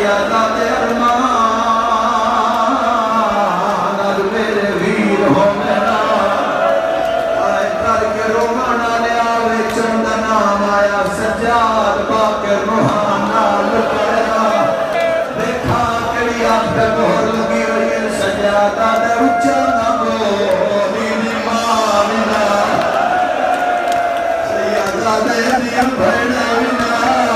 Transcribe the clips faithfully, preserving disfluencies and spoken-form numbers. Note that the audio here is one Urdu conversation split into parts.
سیادہ دے ارمان اد میرے ویر ہو میرا آئے کر کے رومانا لے آوے چند نام آیا سجاد باکر روحانا لکڑا دیکھا کڑی آپ پہ مہر لگی ہوئی ہے سجادہ دے اچھا نہ بولی نمانا سیادہ دے دیم بھرنے بنا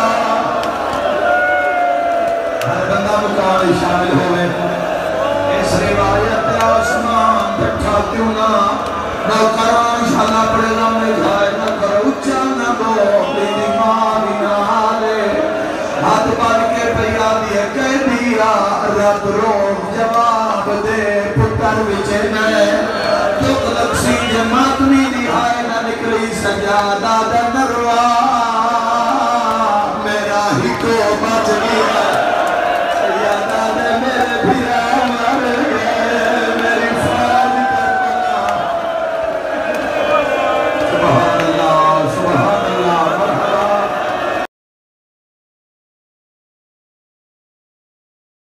ہر بندہ مقام شامل ہوئے اس روایت آسمان بٹھا کیوں نہ نہ قرآن شالا پڑے لمبے جائے نہ کرو اچھا نہ بولی نمانا لے ہاتھ بڑھ کے پیا دیئے کہہ دیا رب رو